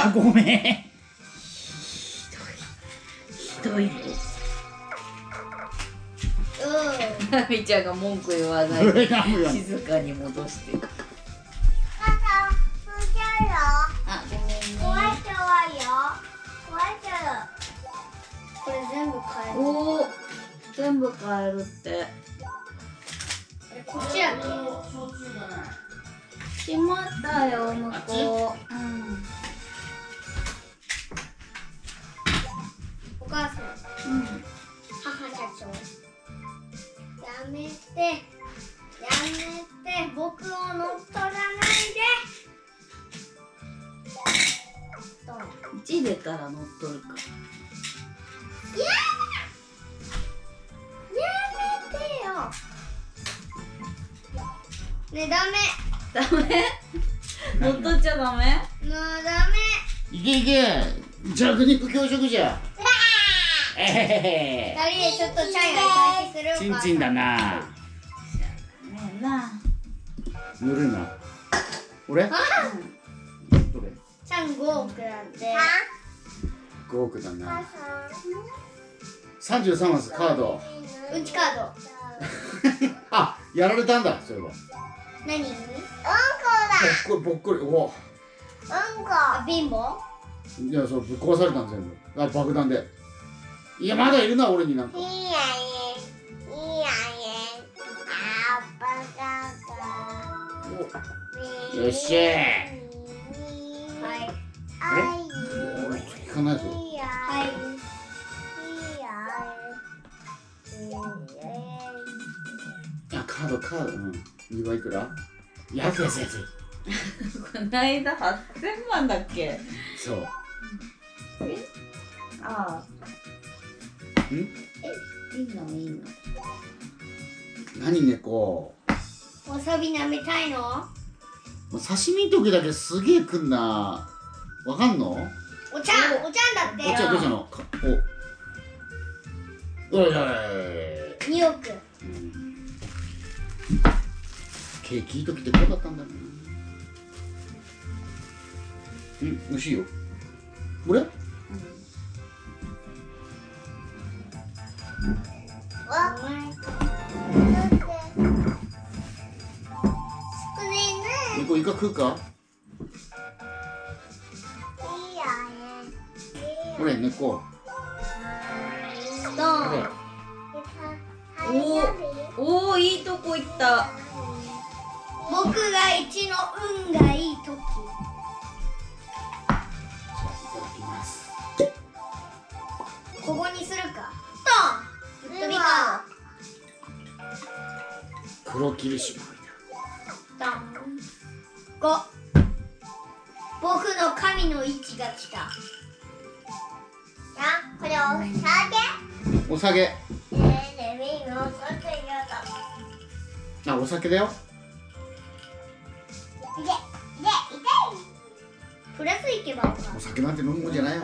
あ、ごめん。ひどい。ひどい。ナミちゃんが文句言わないで静かに戻してる。あ、ごめんね。 壊れちゃうわよ。壊れちゃう。これ全部変える。 おお、全部変えるって。 こっちやね。 しまったよ、向こう。 お母さん。母社長。やめて。僕を乗っ取らないで。 1出たら乗っ取るか。 やめてよ。ねえ、ダメ。 ダメ？乗っ取っちゃダメ？ もうダメ。 いけいけ。弱肉強食じゃ。 二人でちょっとチャイが開始するか。 チンチンだな。ねえな。ぬるいな。俺？どれ？ ちゃん5億なんで。 5億だな。33マスカード。 うんちカード。 あ、やられたんだ、それは。 何？うんこだ。 ぼっこり、おお。 うんこ。貧乏？ いや、そうぶっ壊されたん全部。あ、爆弾で。いや、まだいるな、俺になんか。 いいやね。いいやね。あー、バカか。 よっしゃー。 はい。 あれ？聞かないぞ。 はい。 あ、カード、2倍いくら？安い。 こないだ8000万だっけ？ そう。 ああ。いいの。 何猫？ わさび舐めたいの？ もう刺身の時だけすげえくんな。わかんの？ おちゃんだって。 どうしたの？お。おい。 2億。 ケーキ聞いときてこうだったんだね。美味しいよ。俺？猫イカ食うか？これ猫。 おお、いいとこ行った。 僕が一の運がいい時。 いただきます。 ここにするか。ドン。ぶっ飛びか。 黒霧島。 ドン。5。僕の神の位置が来た。これお酒？ お酒。あ、お酒だよ。 プラスいけばお酒なんて飲むもんじゃないよ。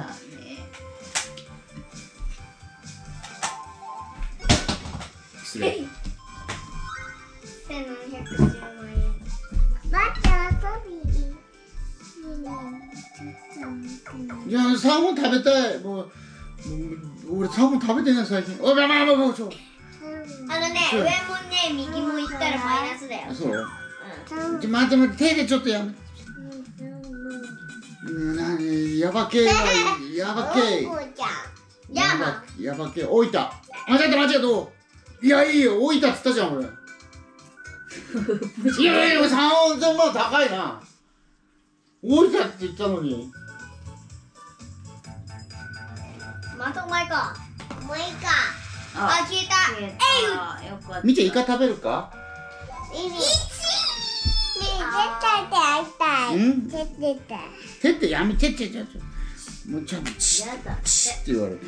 失礼。 1710万円。 いや、サーモン食べたい。もう俺サーモン食べてない最近。おい、まあ、もうちょ。 上もね、右も行ったらマイナスだよ。 そう。待って、手でちょっとやめ。やばけ。やばけ。置いた。間違えた。どう？いや、いいよ。置いたっつったじゃん、俺。いや、3000万高いな。置いたって言ったのに。 またお前か。もういいか。 あ、 消えた。 よかった。 みちゃんイカ食べるか？手ってやめてもうちょっとチッって言われる。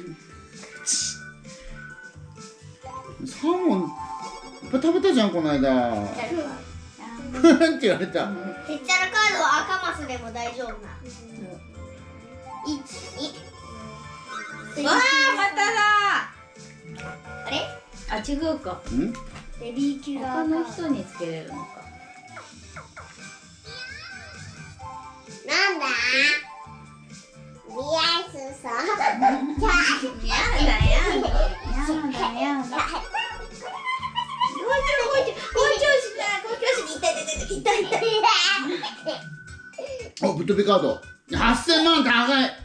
サーモンいっぱい食べたじゃんこの間。ふんって言われた。 へっちゃらカードは赤マスでも大丈夫な。1、2。 わあ、まただ。 あれ？ あ、違うか。 ベビーキュラー他の人につけれるのか。 なんだ？ お、ぶっ飛びカード8000万高い。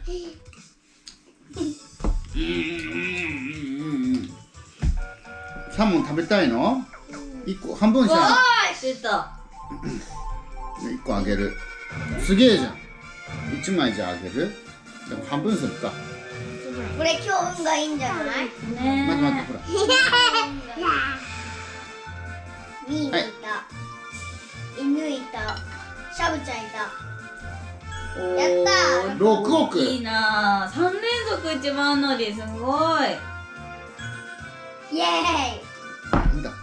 サーモン食べたいの？1個半分じゃん。 出た。 1個あげる。すげえじゃん。1枚じゃあげる。でも半分するか。 これ今日運がいいんじゃない？ ね待って待って、ほら。 ミーミいた、犬いた、シャブちゃんいた。やったー。 6億。 いいなー。3連続1万乗り、すごい。 イエーイ。 なんだと？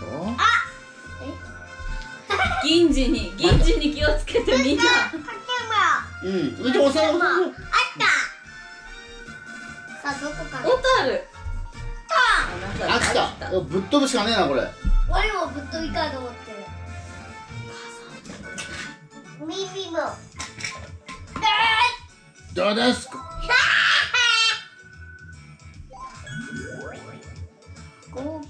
銀次に気をつけてみんな。 うん。じゃあお皿あった。さあどこかな。 小樽。 あ来た。ぶっ飛ぶしかねえなこれ。 俺もぶっ飛びカード持ってる。ミミも。 どうですか。 5か。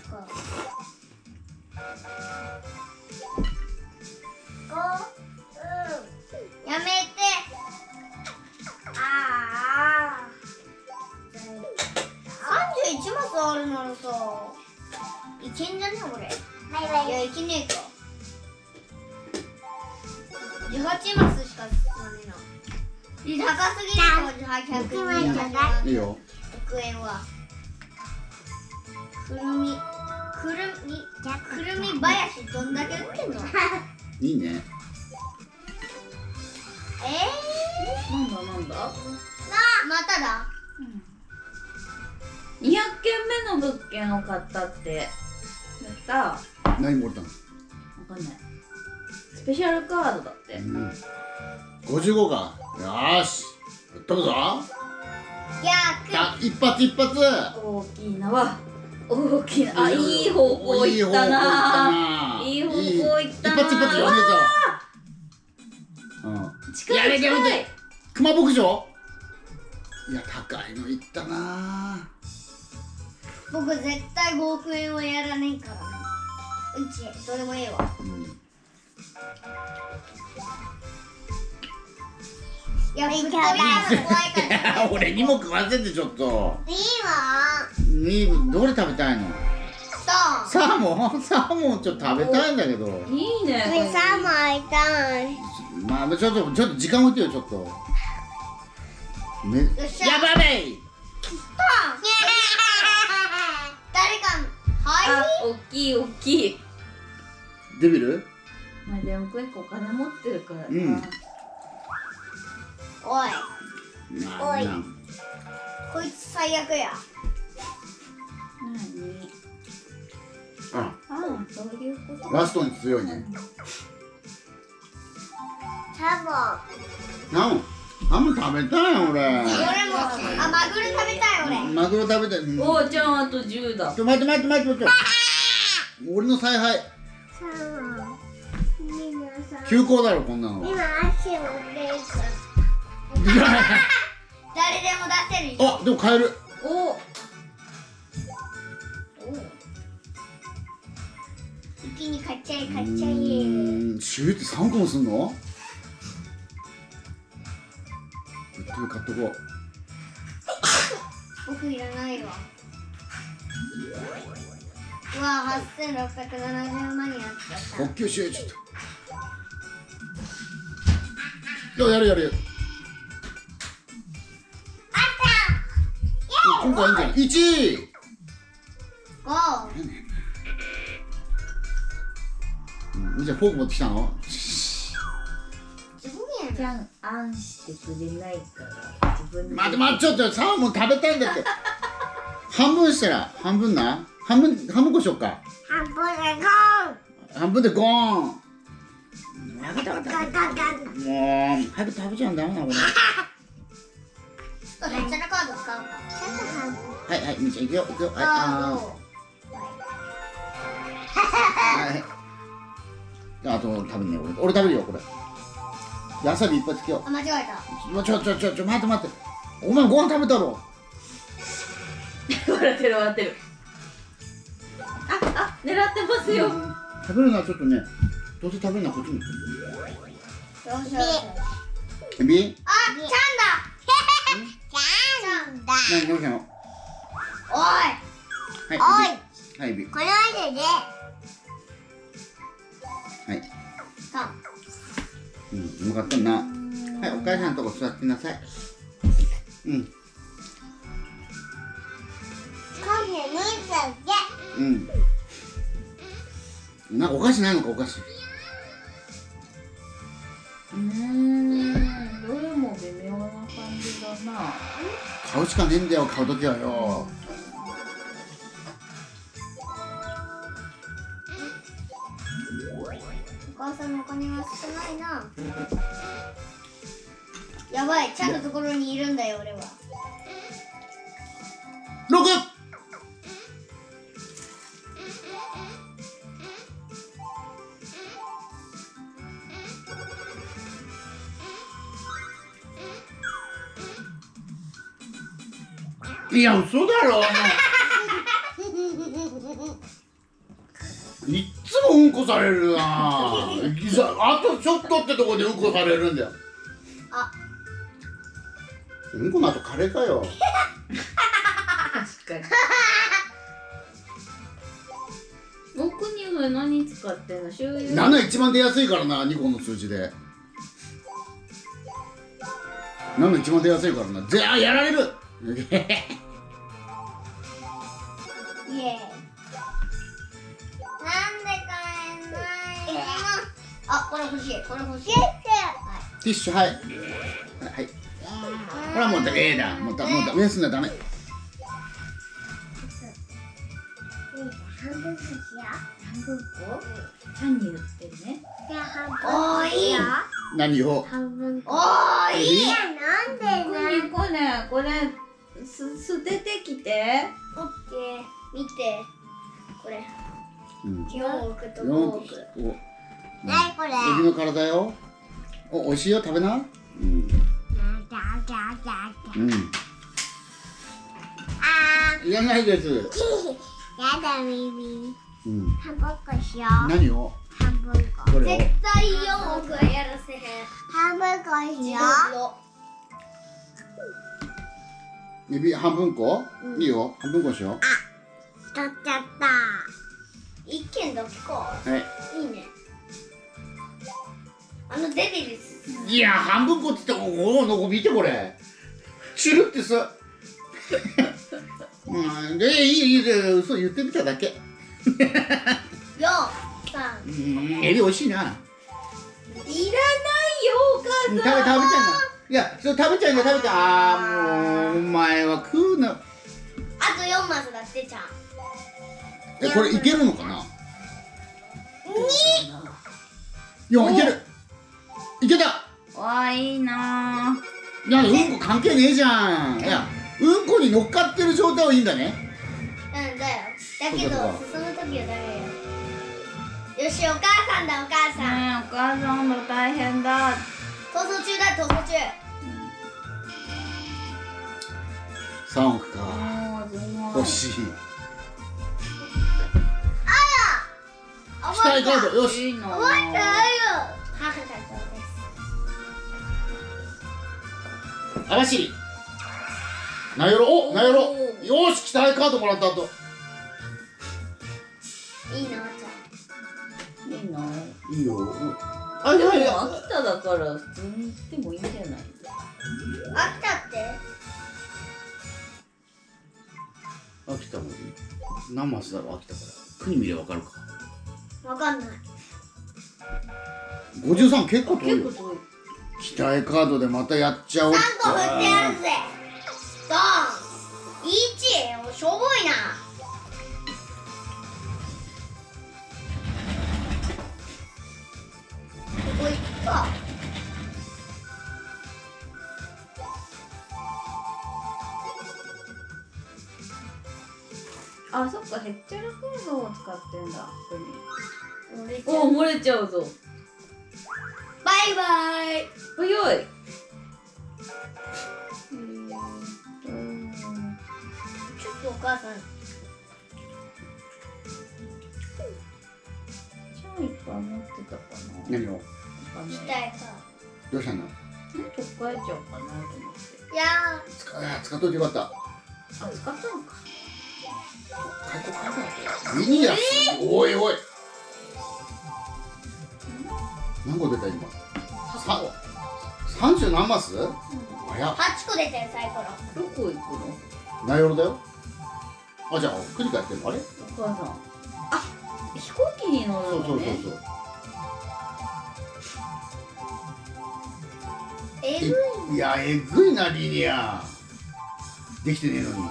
やめて。31マスあるならさ、いけんじゃねこれ。いや、いけねえか。18マスしか進まねえな。高すぎるの。100 いいよ。 億円は。くるみ林どんだけ売ってんの？ いいね。 なんだまただ。 200件目の物件を買ったってやったわ何もらったの？ かんない。スペシャルカードだって。 55か。よーしぶっ飛ぶぞ。一発一発。 大きいなわ。大きな。あ、いい方向いったな。いい方向いったな。 一発一発やめぞ。 近いやめて近い。 熊牧場。いや高いのいったな。 僕絶対5億円はやらねえからな。うちどれもええわ。いや、ぶっ飛びカード怖いから。 俺にも食わせてちょっと。 いいわ。 どれ食べたいの？サーモンちょっと食べたいんだけど。 いいね。 サーモン会いたい。 まあちょっと時間置いてよちょっと。やばべい。誰かあ、大きい大きい。 デビル？ まあでも結構お金持ってるからな。 おい。 おい。 こいつ最悪や。 そういうこと。 ラストに強いね。 サーモン。 ハム食べたい俺。 俺もマグロ食べたい俺。 マグロ食べたい。 おーちゃんあと10だ。 待って。俺の采配。休校だろこんなの。 今足を出す。誰でも出せるよ。 あ、でも買える。 一気に買っちゃえ。 シューって3個もすんの？ぶっ飛び買っとこう。 僕いらないわ。うわ、8670万になっちゃった。 補給しようちょっと。やる。 あった。 今回いいんじゃない？1位。じゃあフォーク持ってきたの？ ちゃんあんしてくれないから自分で。 待ってちょっとサーモン食べたいんだって。半分したら半分こしよっか。半分でゴーン。分かった。もう早く食べちゃうんだめなこれ。 めっちゃなカード使うか。 はいみーちゃんいくよ。はいあと食べんね俺食べるよこれ。わさびいっぱいつけよう。 間違えた。 ちょ待って。 お前ご飯食べたろ。 笑ってる笑ってる。あ、狙ってますよ。 食べるのはちょっとね、どうせ食べるのはこっちに。エビ？ あ、ちゃんだ。ちゃんだ。 何どうしたの？ おい。 はい、はい、エビ。 この間で。 はい。 さ。 うまかったな。はい、お母さんのとこ座ってなさい。なんかお菓子ないのか、お菓子。 どれも微妙な感じだな。 買うしかねえんだよ、買うときはよ。 お母さんのお金が少ないな。やばい、ちゃんのところにいるんだよ、俺は。 6！いや、嘘だろ。いっつもうんこされるな。あとちょっとってとこでうんこされるんだよ。 あ、 うんこの後カレーかよ。 確かに。僕には何使ってんの？醤油。 7一番出やすいからな、2個の数字で。7一番出やすいからな。やられる。 イエーイ。なんで買えないの？あ、これ欲しい、これ欲しい。 ティッシュ、はい。はい。ほら、もうダメだ。もうダメすんだ、ダメ。 半分こしよう。 半分こ？ちゃんに言ってね。 じゃあ半分。おーい。 何を？ 半分こ。おーい。なんでな？ これ捨ててきて。 オッケー。見て。これ。4億と5億。 何これ？エビの体よ。おいしいよ、食べな。いらないです。 やだ、耳。半分こしよう。 何を？ 半分こ。 これを。 絶対4億はやらせへん。半分こしよう。 エビ半分こ？いいよ、半分こしよう。 取っちゃった。一軒だけか。 はい。 いいね。出てる。 いや、半分こって言っても、ここ見てこれ。チュルってさ。いいで、嘘言ってみただけ。 4、3。 エビ美味しいな。 いらないよ、お母さん。 食べちゃうの。いや、それ食べちゃうんだ、食べちゃう。もう、お前は食うな。 あと4マスだってちゃん。 これいけるのかな。4いける。いけた。 わあ、いいな。 いや、うんこ関係ねえじゃん。いや、うんこに乗っかってる状態はいいんだね。 うんだよ。だけど進むときはダメよ。よし、お母さんだ、お母さん。 お母さんも大変だ。 逃走中だ、逃走中。 3億か。欲しい。期待カード、よし。 いいな。 終わったよ。母がそうです。 網走。なよろ、なよろ。よし、期待カードもらった後。 いいな、ちいいな。 いいよ。 でも秋田だから普通に行ってもいいんじゃない？ ゃん。秋田って秋田も何マスだろう、秋田から。国見ればわかるか。 わかんない。 53結構遠いよ。 結構遠い。 期待カードでまたやっちゃおうか。 3個振ってやるぜ。ドン。1、しょぼいな。ここ行くか。 あ、そっか、へっちゃらカードを使ってんだ。 お、 漏れちゃうぞ。 バイバイ。 早い。 母さん。 ちゃんいっぱい持ってたかな。 何をお金したいか。 どうしたの？ 取っ替えちゃおうかなと思って。 いや使っといてよかった。 あ、使ったのか。 いいや、おいおい。何個出た今？30何マス？早っ。 8個出たよサイコロ。 どこ行くの？ ナイオロだよ。あ、じゃあ繰り返ってるのあれ？ お母さん。あ、飛行機に乗るそうのね。 そう。 えぐい。 いや、えぐいなリニア。できてねえのに。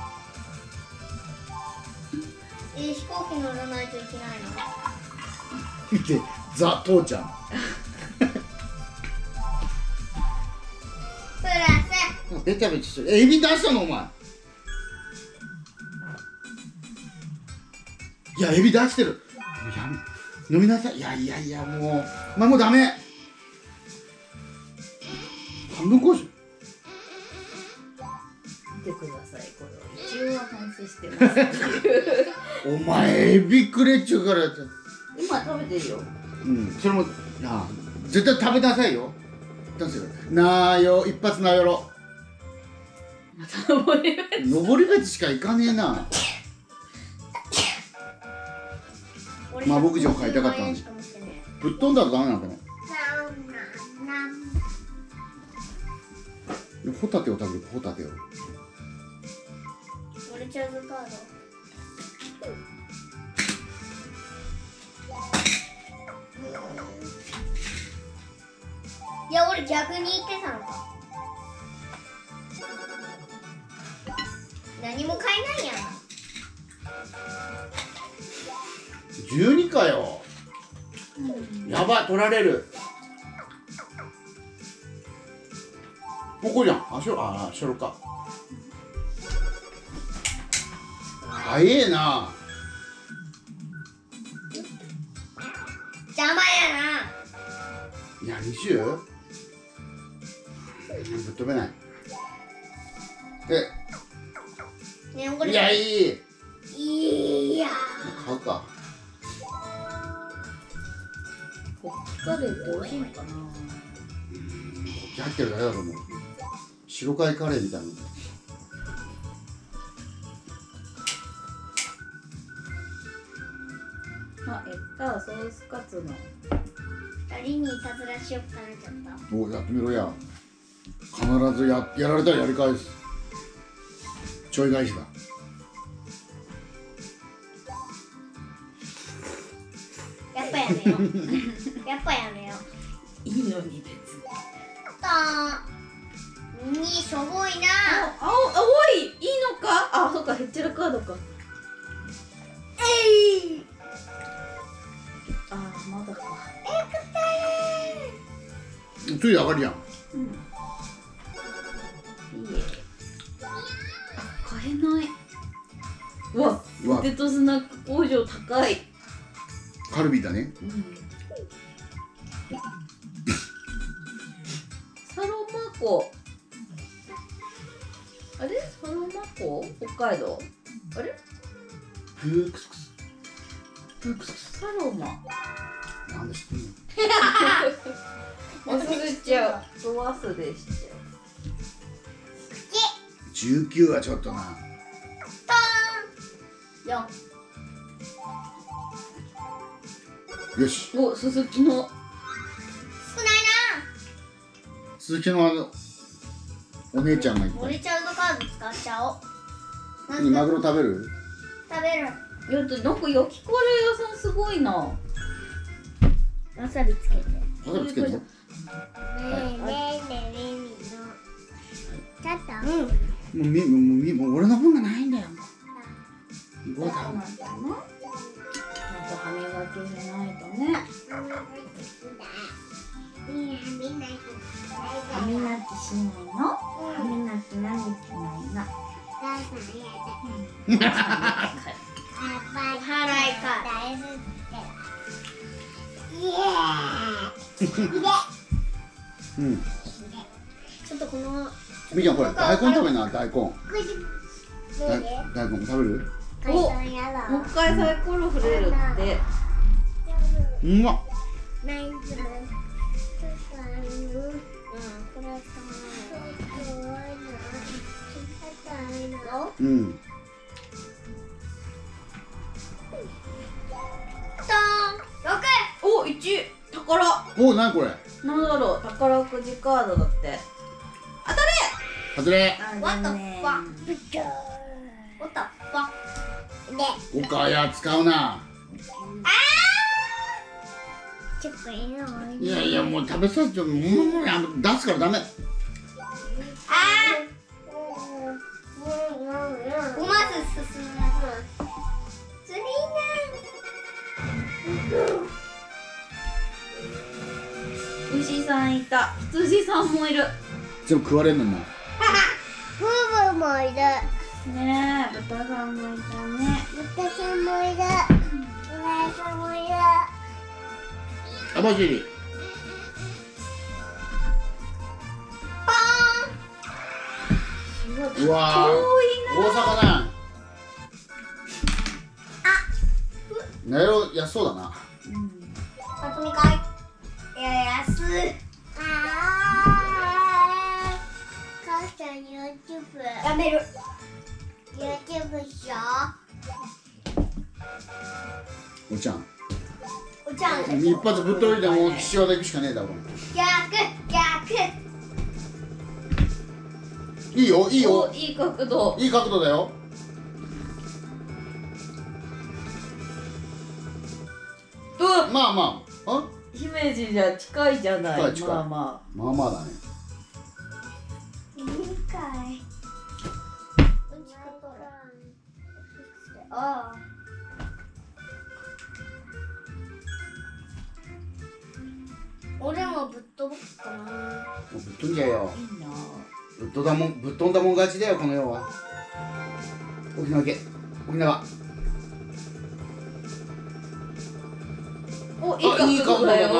飛行機乗らないといけないの。 見て、ザ父ちゃん。 プラス。 ベタベタしてる。エビ出したのお前。いや、エビ出してる。もうやめ、飲みなさい。いやもう、お前もうダメ。半分こし。 見てください。これは一応は反省してます。 お前エビくれっちゅうからやつ。 今食べてるよ。 うん、それも、ああ、絶対食べなさいよ。どうする？なーよ、一発なよろ。 また登り登り口しか行かねえな。まあ牧場買いたかったのに。ぶっ飛んだらダメなんだね。ホタテを食べる、ホタテを。 俺チャーズカード。いや、俺逆に言ってたのか。何も買えないやん。 12かよ。やばい、取られる。ここじゃん。あ、しょろか。早えな。 邪魔やいや、20？ぶっ飛べない。で、 な。ね、これ。 いや、いい。 いや。 買うか。 ホッカレーって美味しいのかな。 入ってるだけだと思う。白貝カレーみたいな。 あ、ソースカツの。 二人にいたずらしよっかなちゃった。 お、やってみろや。必ずやられたらやり返す。ちょい返しだ。 やっぱやめよう。やっぱやめよう。 いいのに別に。 しょぼいな。 青いいいのか。あ、そっか、ヘッチェラカードか。あ、まだか。 つい上がりやん。 うん。いいえ。買えない。うわ、ポテトスナック工場高い。 カルビだね。 うん。サロマ湖。あれ？サロマ湖？北海道？あれ？ プークスクス。プークスクス。 サロマ。 なんで知ってんの？ 忘れちゃう。ど忘れしちゃ 19はちょっとな。 4。 よし。 お、鈴木の。 少ないな。 鈴木のお姉ちゃんがいっぱい。 俺チャーズカード使っちゃおう。 何、マグロ食べる？ 食べる。 なんか焼きカレー屋さんすごいな。 わさびつけて。 わさびつけて。 ねえねえねえねえちょっと。 もう俺の分がないんだよ。どうだろう。 なんと歯磨きしないとね。歯磨きしないの？歯磨き何しないの？ お払いか。 うん。 ちょっとこの。 みーちゃんこれ大根食べな、大根。 大根食べる？ お、もう一回サイコロ振れるって。 うまっ。うん。 お、1宝。 お、なにこれ？ なんだろう、宝くじカードだって。 外れ。おかや使うな。いやいや、もう食べさせてもう出すからダメ。 牛さんいた。羊さんもいる。 全部食われんのにな。 ねえ、豚さんもいたね。 網走。うわー、大阪だ。なよ、安そうだな。 やめる。YouTube しよおちゃん。 う。おちゃん。 一発ぶっ飛びでもう岸和田行くしかねえだろ。 逆。 いいよ、いいよ。 お、いい角度。 いい角度だよ。まあまあ。 姫路じゃ近いじゃない。 近い。 まあまあだね。 俺もぶっ飛ぼっかな。 もうぶっ飛んじゃえよ。 いいな。 ぶっ飛んだもん勝ちだよ、この世は。沖縄県。沖縄。 お、いい角度だよ。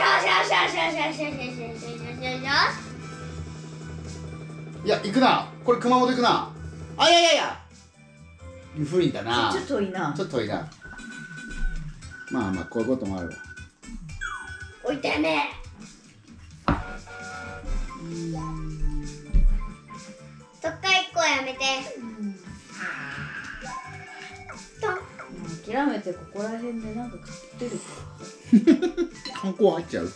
いや、行くな。これ熊本行くな。あ、いやいやいや。古いんだな。 ちょっと遠いな。 ちょっと遠いな。まあまあ、こういうこともあるわ。 おいてめえ。どっか一個やめて。 諦めてここら辺でなんか買ってるか観光入っちゃう。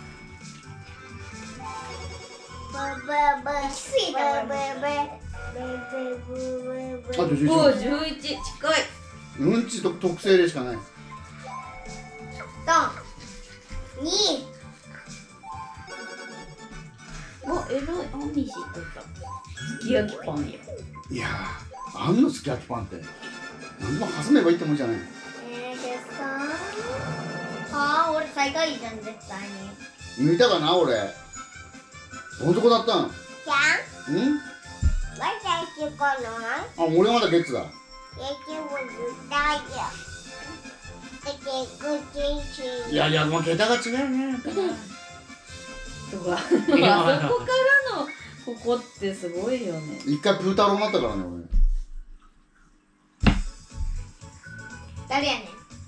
あと11。 お、11近い。 うんちと特製でしかない。 2。 お、えらい、あんみしとった。すき焼きパンや。 いやー、あんのすき焼きパンって何でも挟めばいいってもんじゃない。 俺最下位じゃん、絶対に。 見たかな、俺。どのとこだったん？あ、俺まだゲッツだ。いやいや、もう桁が違うね。 とか、あそこからのここってすごいよね。 一回プータローになったからね、俺。 誰やねん。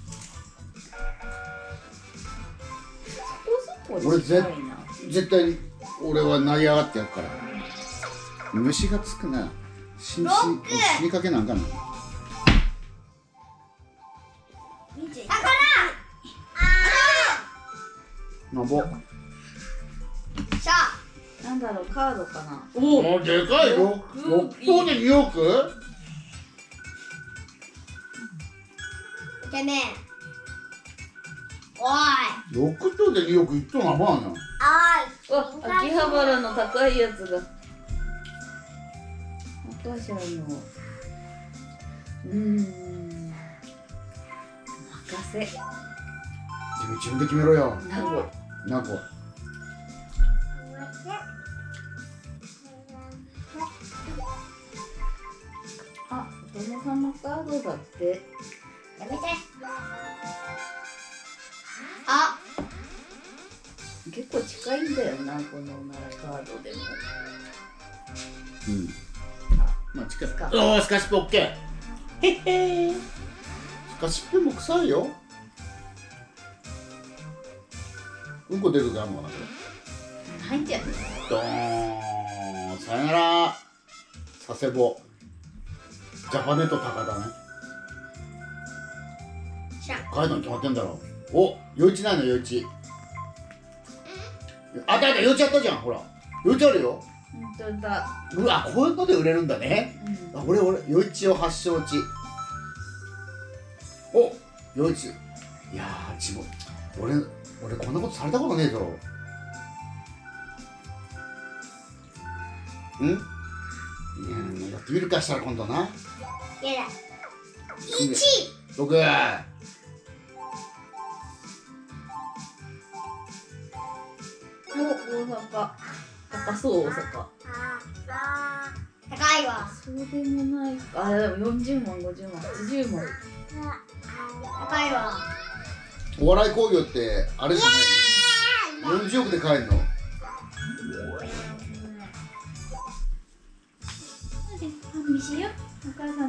俺絶対に俺は成り上がってやるから。虫がつくな。死にかけなんかな。なんぼ。 なんだろう、カードかな。 おお、でかいよ。6等で2億？ てめえ。おい。 6等で2億1等なもんやな。 わ、秋葉原の高いやつが。赤ちゃんの。任せ。 自分で決めろよ。何個？ あ、殿様カードだって。 やめて。あ、 結構近いんだよな、このカードでも。 まあ近い。おお、スカシップオッケー。へへ。スカシップも臭いよ。うんこ出る時あるのかなこれ。 入ってやる。 ドーン。さよなら。佐世保。ジャパネット高田ね。帰るのに決まってんだろ。お、余市ないの余市。あったあった、余市あったじゃん、ほら。余市あるよ。 本当だ。 うわ、こういうので売れるんだね。あ、俺余市を発祥地。お、余市。いやー、地元。俺こんなことされたことねえぞ。ん？いや、やってみるかしたら今度な。 やだ。1。 6。 お、大阪。高そう大阪。 高いわ。 そうでもないか。あ、でも40万、50万、80万。 高いわ。 お笑い工業ってあれじゃないの？40億で買えるの？ パン見しよ。お母さん。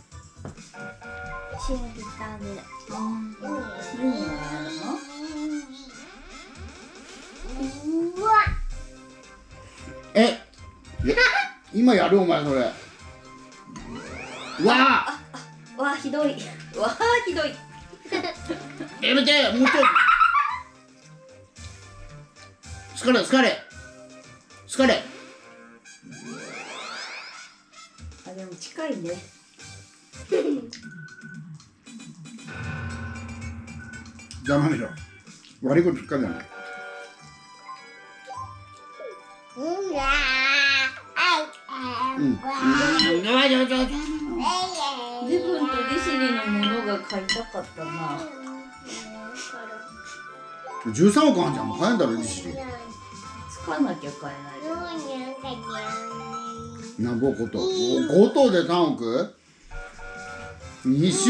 シュービターで。 何がやるの？ うわ。 え？今やるお前それ。うわあ。 わあひどい。わあひどい。 やめて、もうちょい。疲れ。 あ、でも近いね。 ざまみろ。悪いこと聞かない。 自分と利尻のものが買いたかったな。 13億あんじゃん、もう買えんだろ、利尻。 使わなきゃ買えないじゃん。 なんぼこと。5頭で3億 ?2 週。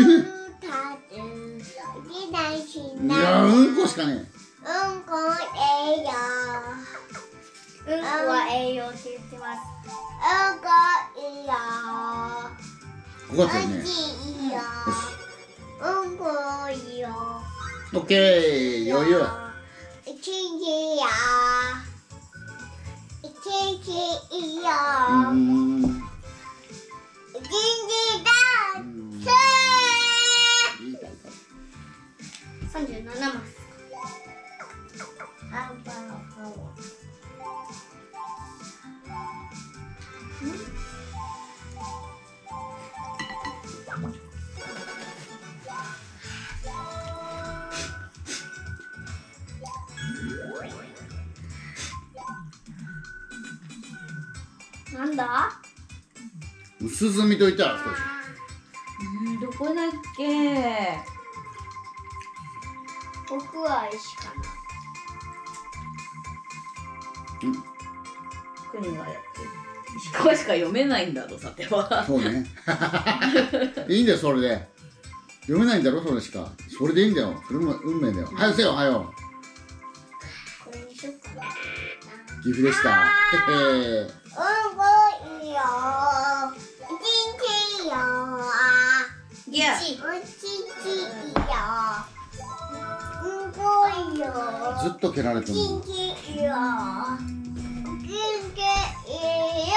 いや、うんこしかねうんこ栄養。うんこは栄養って言ってます。うんこ栄養。 え。分かったよね。 よし。うんこいいよ。 オッケー、余裕。 一日や。一日いいよ。一日だ。37マス。なんだ？ 薄墨みといたら少し。 どこだっけ？ 僕は石かな。 国がやってる。石川しか読めないんだろ、さては。 そうね。いいんだよ、それで。読めないんだろ、それしか。それでいいんだよ。それも運命だよ。はよせよ、はよ。 これにしよっかな。 岐阜でした。へへ。 うんこいいよ。一日いいよ。 いや。 一日いいよ。うんこいいよ。 ずっと蹴られてる。 一日いいよ。元気いいよ。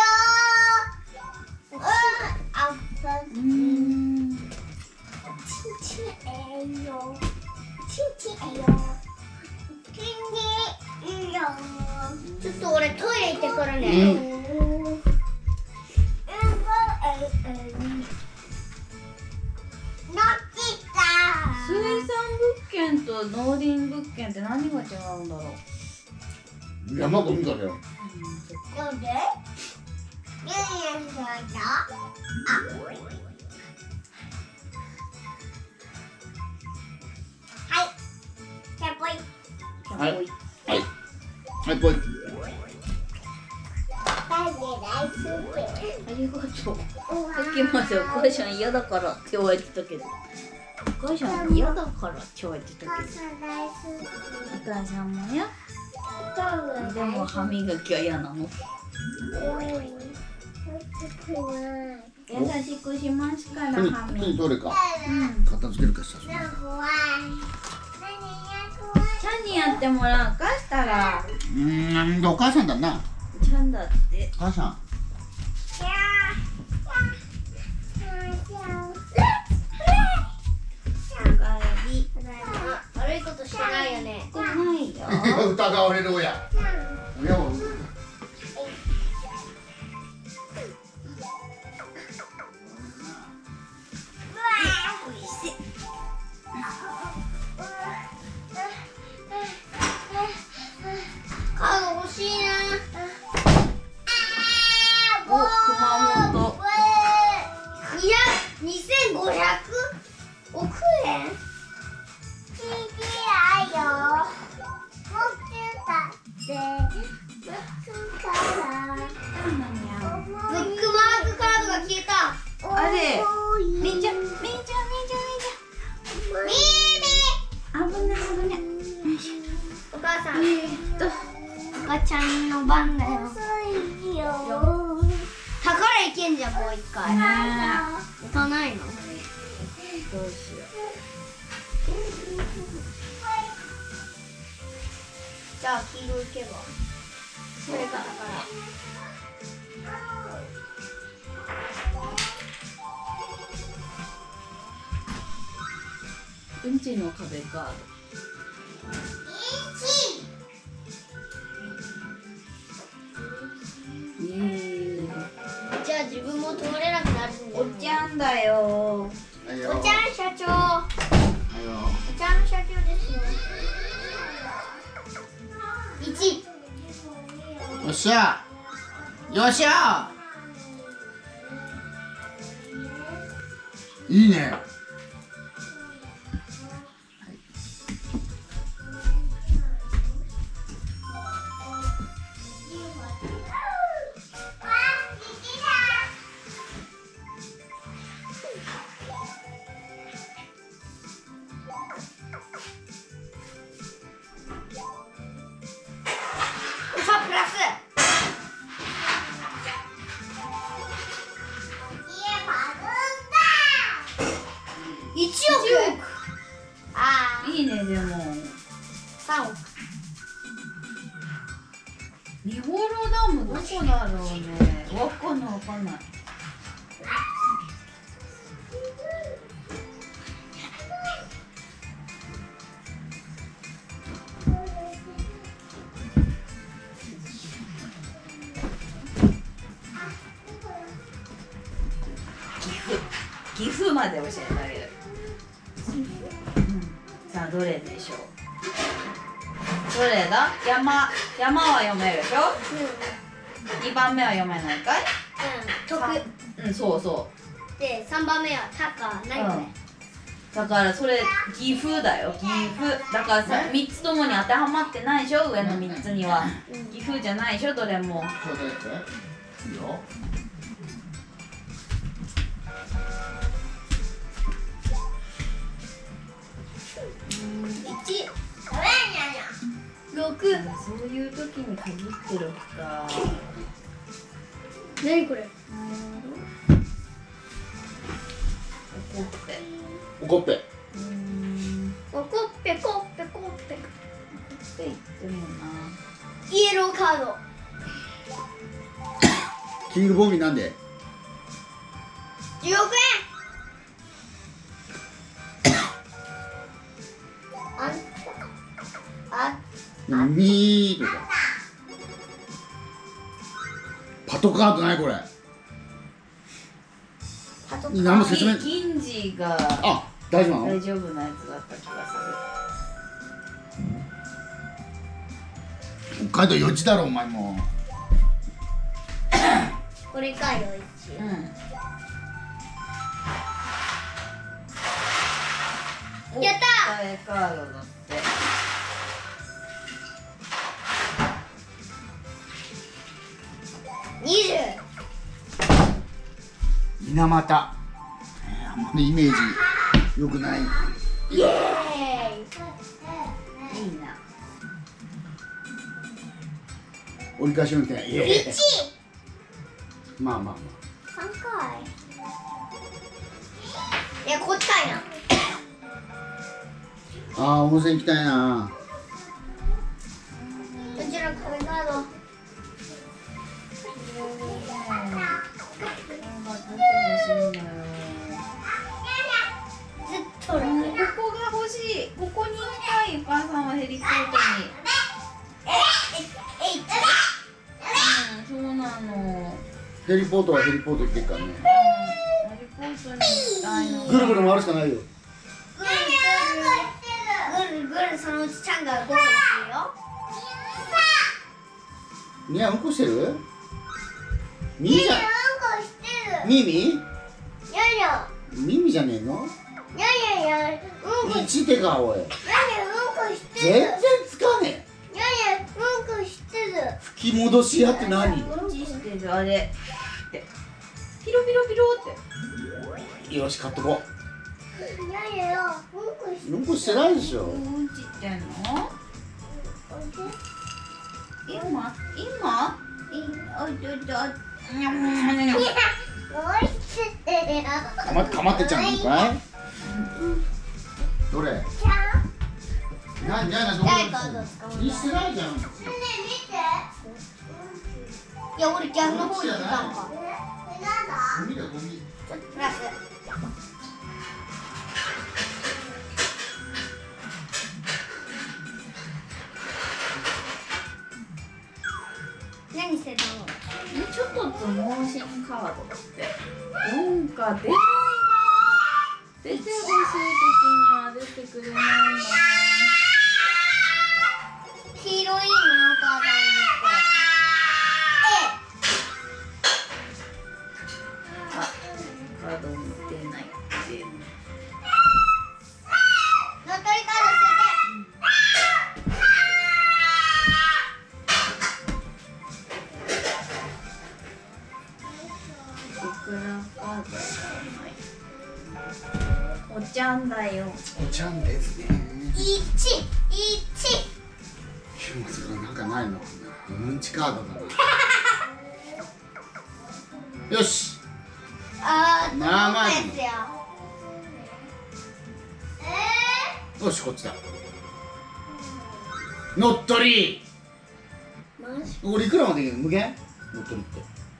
あっぱ。ちんちんえいよ。ちんちんえいよ。元気いいよ。ちょっと俺トイレ行ってくるね。 水産物件と農林物件って何が違うんだろう。 山ゴミだよ。 なんで？はい。じゃあぽい。 はい。はい。はい、ぽい。 ありがとう。さっきまでお母さん嫌だからって言われてたけど。お母さん嫌だからって言われてたけど。お母さんもや。でも歯磨きは嫌なの。 優しくしますから国ハミ。 どれかうん。 片付けるかした。 怖い。何が怖い。 ちゃんにやってもらうかしたら。 お母さんだな。 ちゃんだって。 お母さん。 おかえり。 悪いことしてないよね。 してないよ。 疑われる親。親を。 カード欲しいな。 お、熊本。 2500億円。聞いてないよ。持ってたって僕からブックマークカードが消えた。 あれ。 みみーちゃん、みーちゃん、みーちゃん、みーちゃん。危ない、危ない。 お母さん、赤ちゃんの番だよ。宝いけんじゃん、もう一回。 ね行かないの。 どうしよじゃあ黄色行けば。それからう。うんちの壁カード。 じゃあ自分も通れなくなるんだよ。 おっちゃんだよ。 おちゃん社長。 はおちゃんの社長ですよ。1。 よっしゃ。よっしゃ。いいね。 さあプラス。1億。ああ。 いいね、でも。 3億。 ニホロダムどこだろうね。わかんない、わかんない。岐阜まで教えてあげる。さあどれでしょう。どれだ。山は読めるでしょ。2番目は読めないかい。 得。 うん、そうそで3番目はタカ。 う。 何これ。 だからそれ岐阜だよ、岐阜だからさ、3つともに当てはまってないでしょ。上の3つには岐阜じゃないでしょ、どれも。 そうだよ。いいよ。 6。 そういう時に限ってるか。 何これ。 怒っておこっぺ。 おこっぺこっぺこっぺ。 って言ってもな。 イエローカード。 キングボビーなんで。 10億円。 ミーとか。パトカードないこれ。何も説明。 銀次があ、大丈夫なの。 大丈夫なやつだった気が北海道余地だろお前も。 これかよする。 やったー。カードだって。 20。 水俣。あんまりイメージ良くない。 イエーイ。 いいな。 折り返し運転。イエーイ。 1。 まあまあま 3回。 ああ、温泉行きたいな。 こちら壁ガード。ずっとここが欲しい。ここに行きたい。お母さんはヘリポートに。そうなの。 ヘリポートはヘリポート行ってるからね。 ヘリポートに行きたいの。 ぐるぐる回るしかないよ。 ぐるぐるそのうちちゃんがゴールするよ。 みやうんこしてる？ミミじゃ、 うんこしてる。 ミミ？ ややミミじゃねえの？ やうんこ。 一手かおい。 うんこして全然つかねえ。 やうんこしてる。 吹き戻し屋って何？ うんちしてるあれ。ピロピロピロって。 よし買っとこやうんこしてう。うんこしてないでしょ。 うんちってんの？今？おいちょちょ。 おいしてるよ。 かまってちゃうのかい？どれ？何ど誰かどう使うの？ にしてないじゃん。 ねえ見て。いや俺逆の方行ってたんか。なんだ？ ゴミだゴミ。 プラス。何してたの？ ちょっとつ盲信カードだって。なんか出ないな。出てほしい時には出てくれないな。 黄色いいなお母さんにあ、カード持ってないって。 乗っ取りカード捨てて。 いくらカードじゃない。おちゃんだよ。 おちゃんですね。今それなんかないの？うんちカードだな。よし。生やにつよ。 よしこっちだ。乗っ取り。 マジ？ 俺いくらまでいいの？無限？乗っ取りって。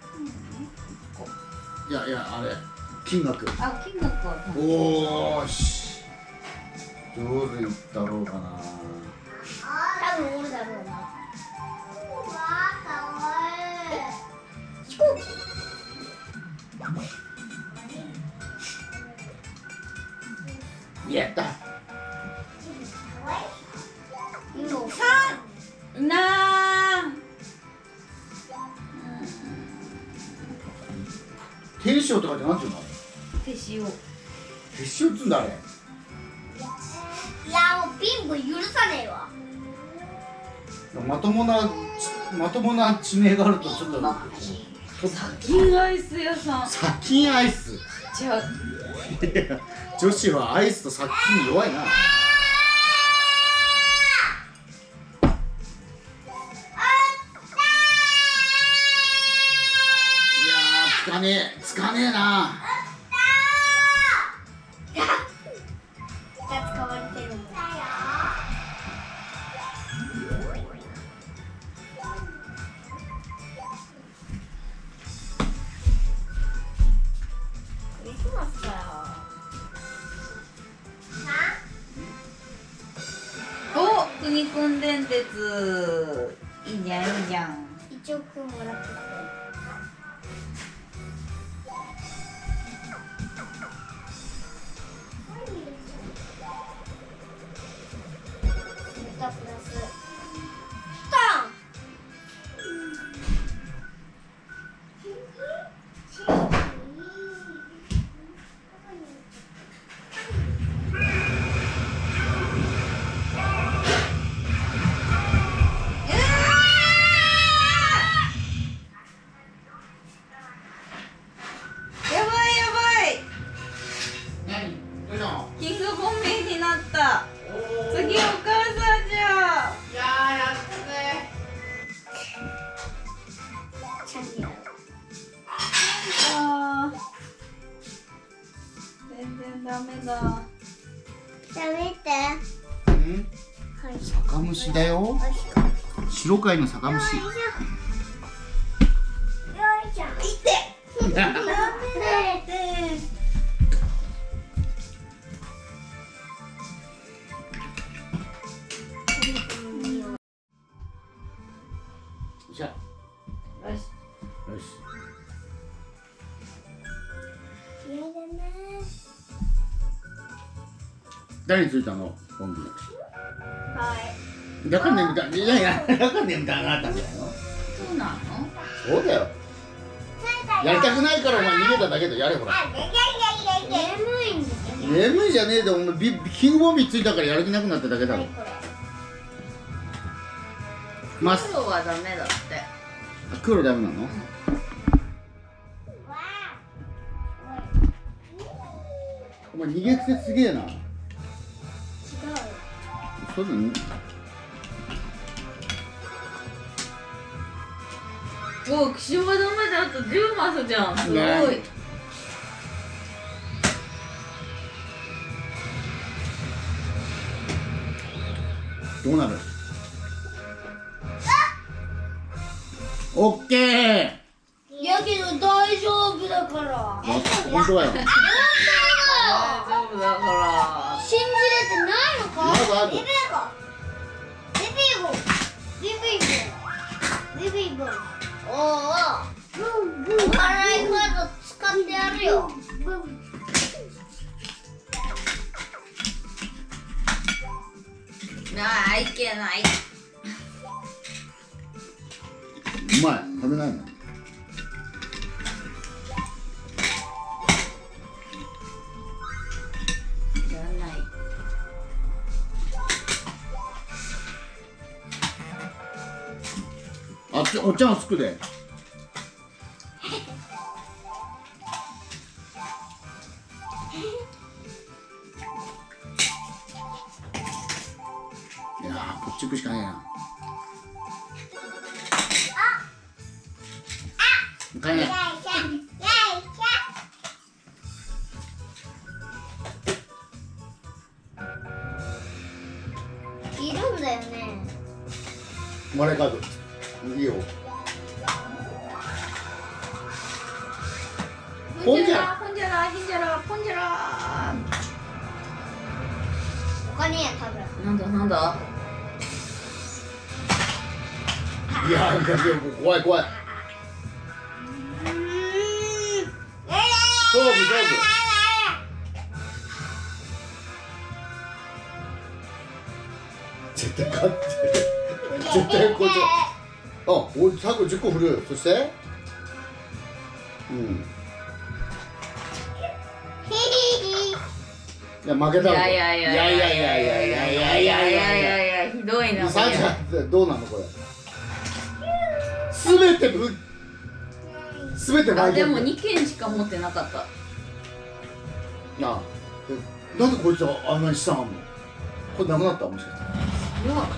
いやあれ金額。 あ、金額はおーし。どれいったろうかな。 多分俺だろうな。わあ、かわいい。飛行機。 やった。 なー。 天使とかってなんていうの？ 手塩。 手塩っつんだあれ。 いやもうピンク許さねえわ。 まともな地名があるとちょっと。 砂金アイス屋さん。 殺菌アイス。 じゃあ。 いや女子はアイスと殺菌に弱いな。いやーつかねえな。 使われてるんだ。クリスマスだよ。 お、くにくん電鉄。いいじゃんいいじゃん。 1億もらってて。プラスタン。 やばいやばい。 何？どうしたの？ キングボンビーになった。次お母さんじゃ。 酒蒸しだよ。白貝の酒蒸し。じゃあ、よし。誰についたの？コンビ。だから眠たい。いやいや、だから眠たくなったんじゃないの？ そうなの？ そうだよ。やりたくないからお前逃げただけでやれほら。眠いじゃねえで、お前キングボンビーついたからやる気なくなっただけだろ。 黒はダメだって。 あ、黒ダメなの？お前逃げ癖すげえな。そうだね。 お、気象はダメだ。あと10マスじゃん。すごい。 どうなる？オッケー。 やけど大丈夫だから。 本当だよ。 大丈夫だから。 信じれてないのか？ まだある。 おお、お払いカード使ってやるよ。 ああ、いけない。 うまい。食べないの？ やらない。 あっち、おっちゃんはつくで。いやー、こっち行くしかないな。帰れ。 いるんだよね。 マレーカード。いいよ。 ポンジャラ、ポンジャラ、ヒンジャラ、ポンジャラ。 他にや多分。 なんだ。 いやー、怖い怖い。勝負。絶対勝ってる。絶対こいつ。あ、俺最後10個振る。そしていや負けたの。 いや、ひどいな。 どうなのこれ。すべて負けでも2件しか持ってなかった。 なあ、なんでこいつはあんなに資産あんの？これなくなったもしかして。 いや、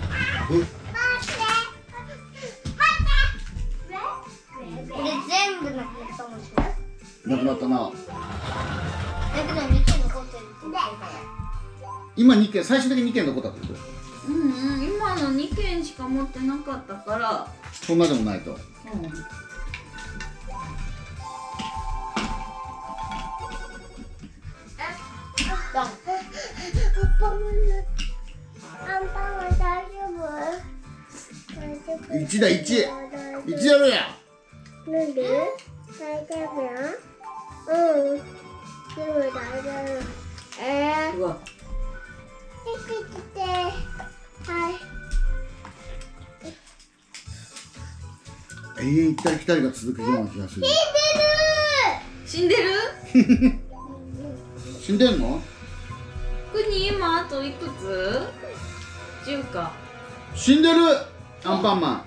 これ全部なくなったもしれない。 なくなったな。 だけど2件残ってるって言ってるから。 今2件、最終的に2件残ったってこと？ 今の2件しか持ってなかったから。 そんなでもないと。 アンパンは大丈夫 1だ、1やろや。 なんで大丈夫やん。すぐ大丈夫。 うわ、 できてはい。 永遠行ったり来たりが続くような気がする。 死んでる？ 死んでんの？ 国今あといくつ？10か。 死んでる。アンパンマン。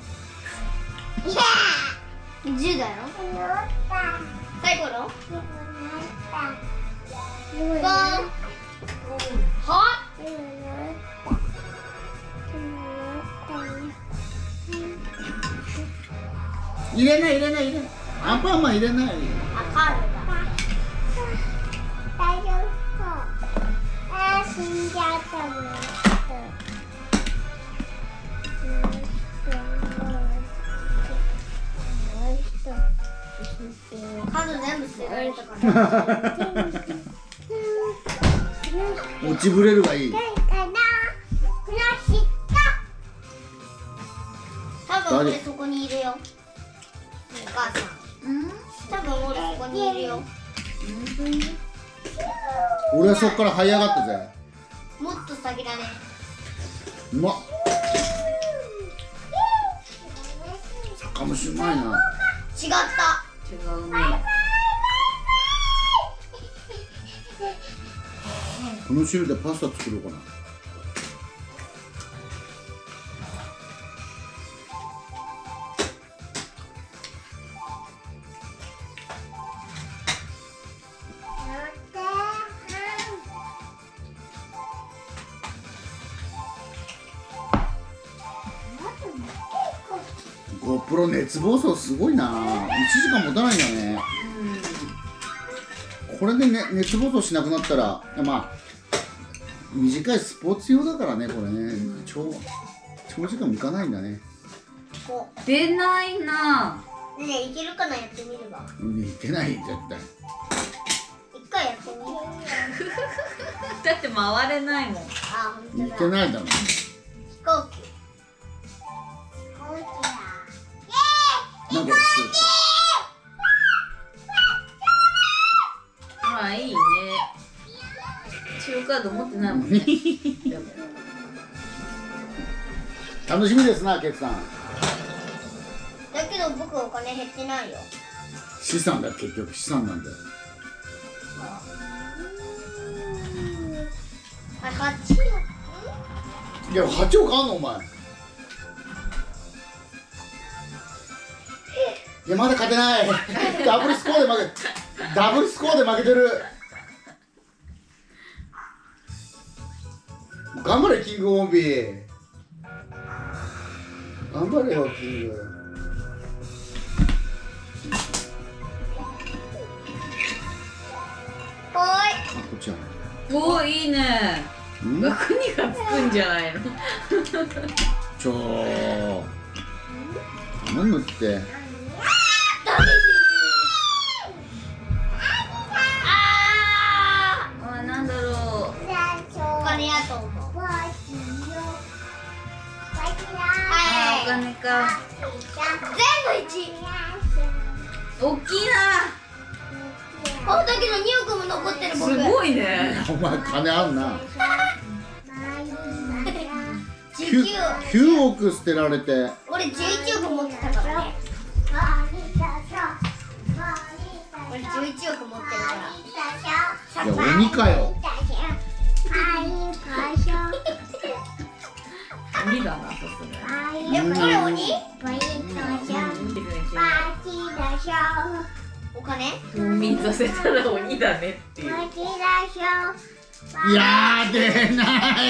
10だよ。最後の5は入れない。アンパンマン入れない。 あ、カードだ。大丈夫そう。死んじゃったもん。 落ちぶれるがいい。 多分俺そこにいるよ。お母さん。多分俺そこにいるよ。 俺はそっから這い上がったぜ。 もっと先だね。 うまっ。酒蒸しうまいな。 違った。 違うね。 この汁でパスタ作ろうかな。GoPro 熱暴走すごいな。1時間持たないんだね。これで、ね、熱暴走しなくなったら、まあ短いスポーツ用だからね、これね、長時間もいかないんだね。 出ないな。 ねえ、いけるかな、やってみるわ。 いけない、絶対。 一回やってみる。 だって回れないもん。 あ、本当だ。 いけないだろ。 飛行機。 なんかまあいいね。中カード持ってないもんね。 楽しみですな、ケツさん。 だけど僕お金減ってないよ。 資産だ、結局資産なんだよ。 あ、8よ。 いや、8億あんのお前。いや、まだ勝てない。ダブルスコアで負けてる。頑張れ、キングオンビー。頑張れよ、キング。 ほーい。 あ、こっちや。 おー、いいね。 ん？ 額にがつくんじゃないの。 頼むって。 あ、なんだろう。 お金やと思う。 あ、お金か。 全部1。 大きいほんだけど2億も残ってるな。 僕。 すごいね。 お前金あんな。 19。 9億捨てられて。 俺11億持ってたからね。俺11億持ってるから。 いや、鬼かよ。 鬼だな、さすが。 え、これ鬼？お金？ 冬眠させたら鬼だねっていう。 いやー、出ない。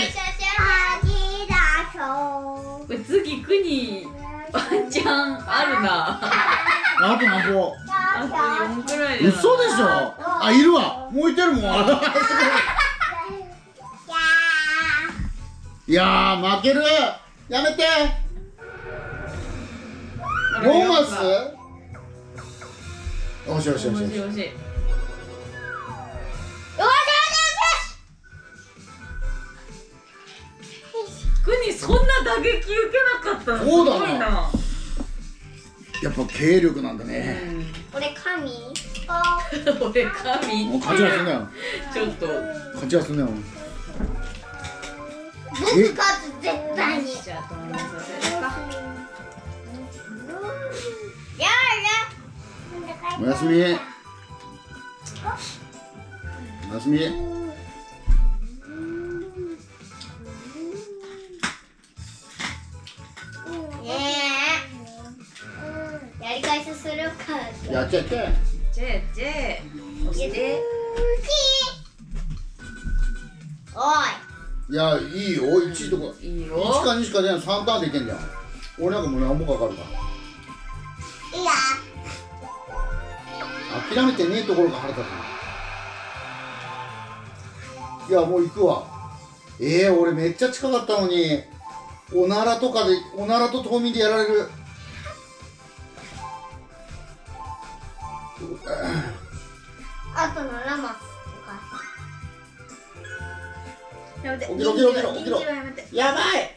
これ次国ワンチャンあるな。 あと何歩？ あと4くらいじゃない。 嘘でしょ。あ、いるわ。もういてるもん。いやー、負ける。やめて。ボーマス。よしよしよしよし。 よし。国そんな打撃受けなかったの。 そうだなすごいな。 やっぱ経力なんだね。 俺神？ 俺神。 もう勝ちはすんなよ。 ちょっと。 勝ちはすんなよ。 僕勝つ絶対に。 じゃあ止めさせるか。 やおやすみ。おやすみ。 やり返しするか。 やっちゃって。 ジェ押しておいや、いいよ。1とか。 いいよ。 1か2しか出ない。3ターンでいけんじゃん。俺なんかもう何もかかるかい。いいや。 ら。諦めてねえところが腹立つ。いや、もう行くわ。俺めっちゃ近かったのに。おならとかで、おならと冬眠でやられる。 あと7マス。 やめて。 起きろ起きろ起きろ起きろ銀次はやめて。 やばい。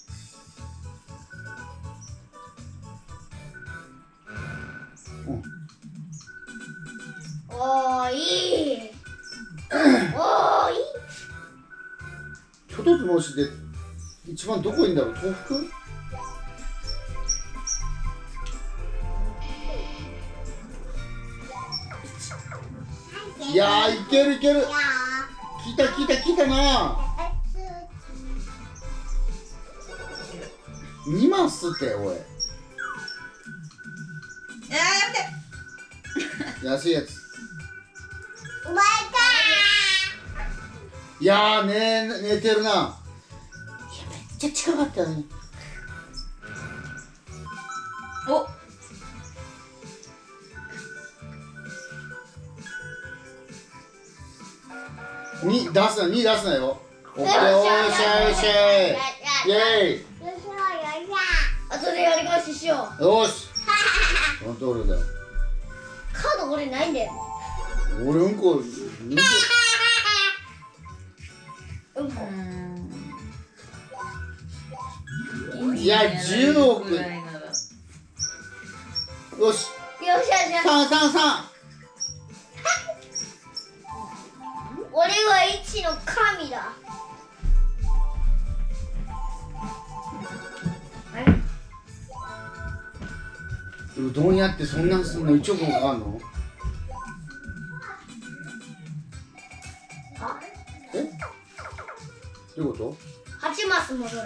おー、いい。おー、いい。 一つ星で一番どこいいんだろう。東北？いやー、いけるいける。聞いた聞いた聞いたな。2マスっておい。 やめて。 安いやつ。 生まれいやー、寝てるな。いや、めっちゃ近かったね。 お。 2出すなよ。オッケー、おいしゃおいしゃい。イェイ。 あとでやり返ししよう。 よし。その通りだよ。 カード俺ないんだよ。 俺うんこ。いや、10億。よし。 よっしゃじゃあ。 333。 俺は1の神だ。 うどん屋ってそんなんすんの1億もかかんの？え？どういうこ 8マス戻る。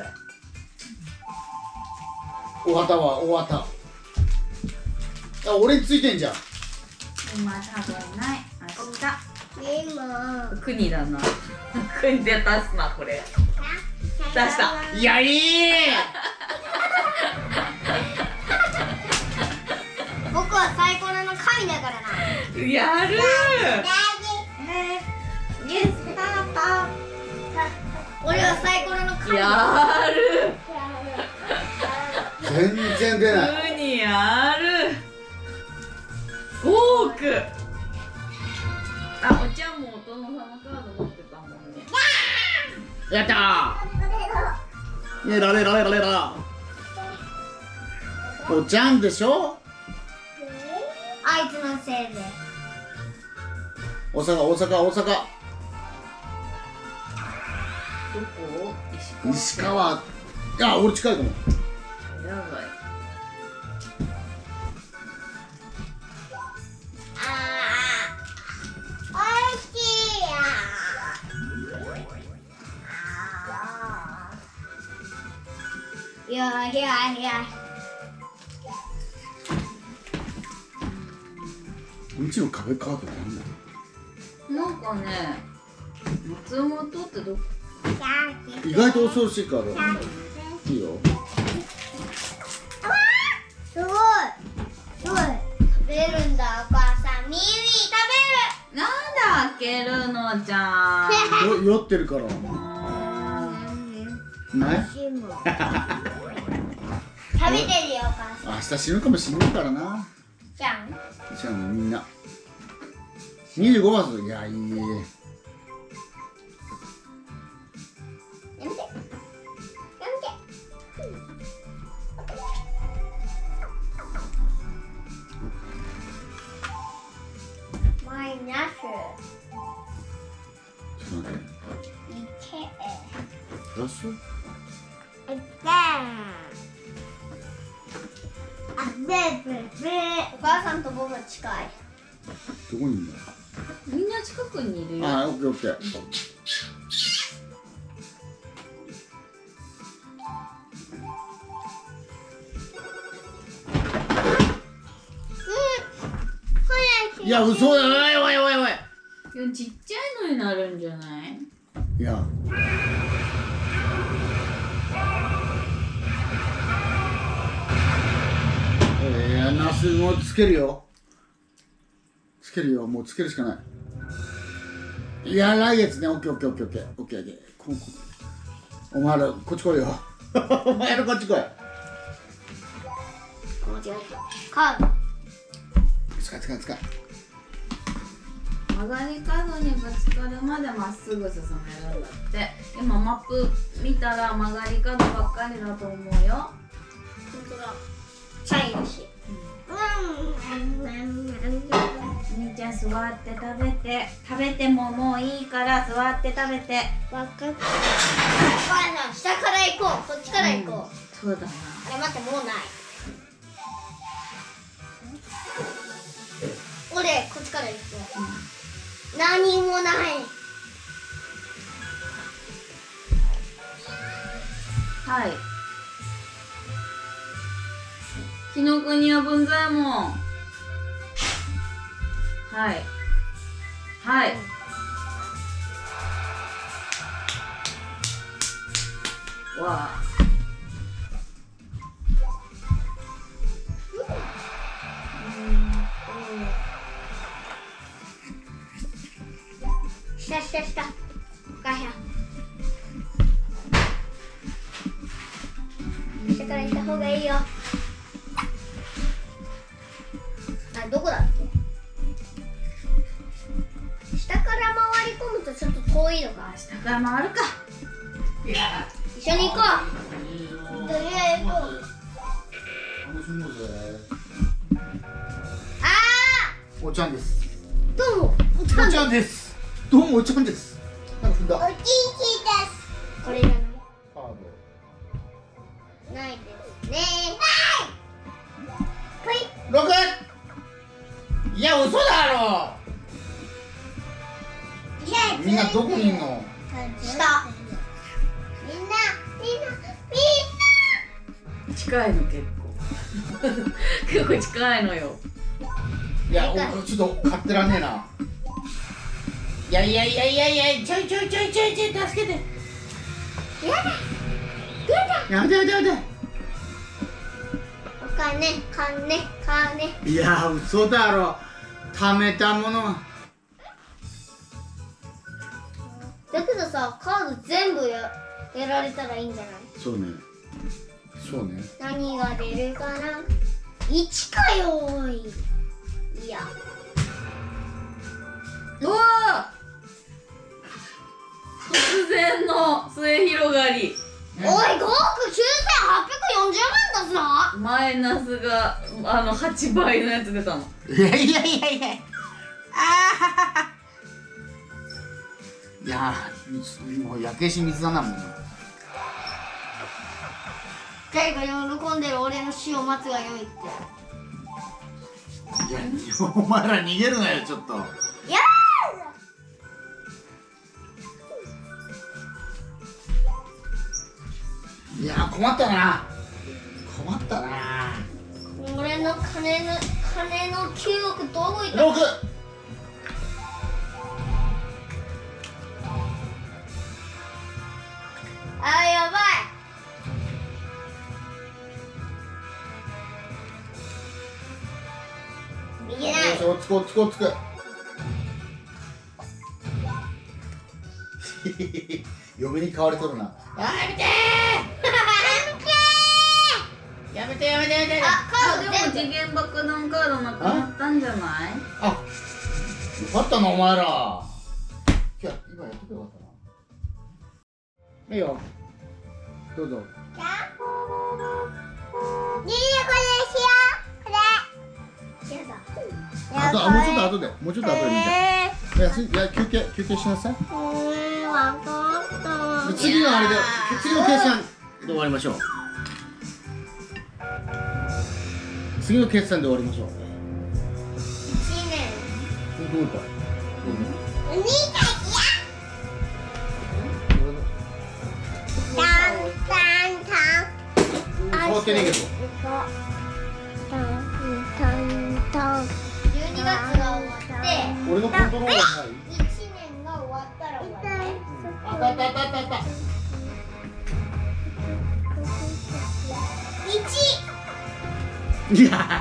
と？大畑は大畑。あ、俺についてんじゃん。 今多分ない。明日。 今国だな。国で出すなこれ。出した。 いや、いい。 僕はサイコロの神だからな。 やる。 イエスパパ。俺はサイコロの神だ。 やる。 全然出ない。 国やる。5億。あ、おちゃんもお殿様カード持ってたもんね。 やったー。ねられられられら。おちゃんでしょ。 あいつのせいで。 大阪大阪大阪。 どこ？ 石川。いや、俺近いかも。 やばい。 おいしいや。いや。 うちの壁カードってなんだ。 なんかね、松本ってどこ？ 意外と恐ろしいカード。いいよ。 すごい。食べるんだお母さん。耳食なんで開けるのじゃん。 酔ってるから。ない？ べる。食べてるよお母さん。 明日死ぬかもしんないからな。 じゃん。 じゃあみんな。25マス。いや、いい。 やめて。マイナス。 ちょっと待って。プラス？ お母さんと僕は近い。 どこにいるんだ。 みんな近くにいるよ。 あ、オッケーオッケー。いや、嘘だ。おいおいおいおい。 いや、ちっちゃいのになるんじゃない？ いや。ナスもつけるよ。つけるよ。もうつけるしかない。いや、来月ね。オッケーオッケーオッケーオッケーオッケーオッケー。お前らこっち来いよ。お前らこっち来い。 間違えた。カード。 使え使え使え。 曲がり角にぶつかるまでまっすぐ進めるんだって。今マップ見たら曲がり角ばっかりだと思うよ。 本当だ。チャイだし。 お兄ちゃん座って食べてももういいから座って食べて。 わかった。お母さん下から行こう。こっちから行こう。 そうだな。 あれ待ってもうない。俺こっちから行く。何もない。 はい。紀ノ国屋文左衛門。はい。はい。わあ。 下。ガシャ。下から行った方がいいよ。あ、どこだっけ？下から回り込むとちょっと遠いのか。 下から回るか。 一緒に行こう。とりあえず行こう。 おちゃんです。 どうも、 おちゃんです。どうもおちゃんです。なんか踏んだ。 おちんちです。これじゃない。 カード。 ないですね。 六。いや嘘だろ。みんなどこにいんの？ 下。みんな。 近いの結構。結構近いのよ。 いや、ちょっと買ってらんねえな。いや、ちょい、助けて。やめて。 お金。 いや、嘘だろ。貯めたものは。 だけどさ、カード全部やられたらいいんじゃない？ そうね。 何が出るかな。1かよーい。いや。 うわー、突然の末広がり。 おい、5億9840万だぞ。 マイナスが8倍のやつ出たの。 いや。いや、もう焼け石水だなもん。 誰か喜んでる俺の死を待つがよいって。 いや、お前ら逃げるなよ、ちょっと。 やいや、困ったな。 俺の金の9億どこ行った？ 6。 あ、やばい。右ない。 よし、おつく。嫁に買われとるな。やめて。 あ、カードでも次元爆弾カードなくなったんじゃない？ あ、よかったなお前ら。今やってくればよかったな。いいよ。どうぞ。 ねえ、これしよう。これ。やだ。 あともうちょっと後で。もうちょっと後で見て。いや休憩しなさい。 わかった。 次のあれで次の計算で終わりましょう。次の決算で終わりましょう。 1年。 どうか。 お兄ちゃん変わってねえけど。 12月が終わって、 俺のコントローラーない。 1年が終わったら終わり。 あった。 1。 いや。 願いが叶った。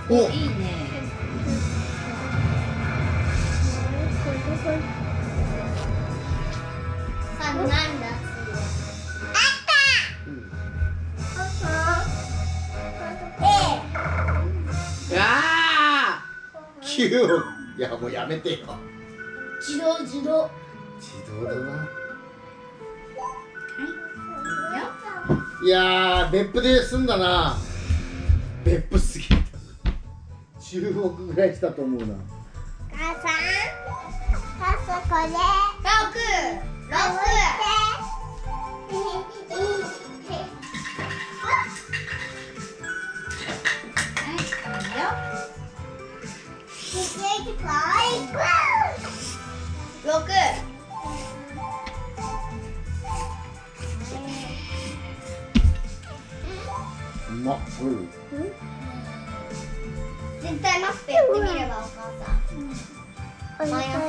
お。 いいね。 さあ、なんだ。 9。いやもうやめてよ。 自動自動だな。いやー別府で済んだな。別府すぎた。10億ぐらいしたと思うな。 母さんこれ6 うまっ。 絶対マスクやってみればお母さん。マイナス。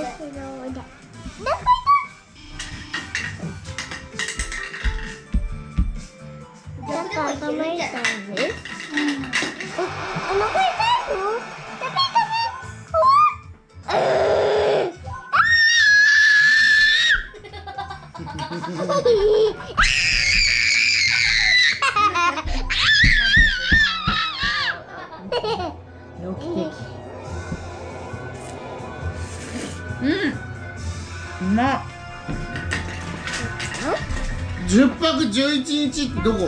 逆でもいけるんじゃない？ うまっ。 10泊11日ってどこ？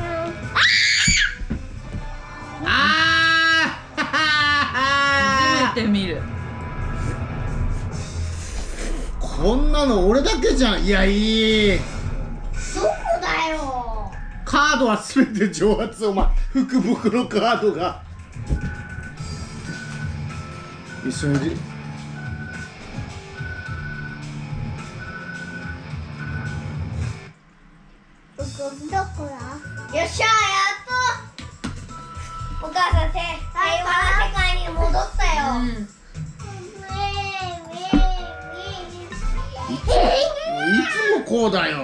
初めて見る。 こんなの俺だけじゃん。いやいい。 どこだよ。 カードはすべて蒸発。お前福袋カードが一緒に。 どこだ？よっしゃー、やっとお母さん平和な世界に戻ったよ。 いつもこうだよ。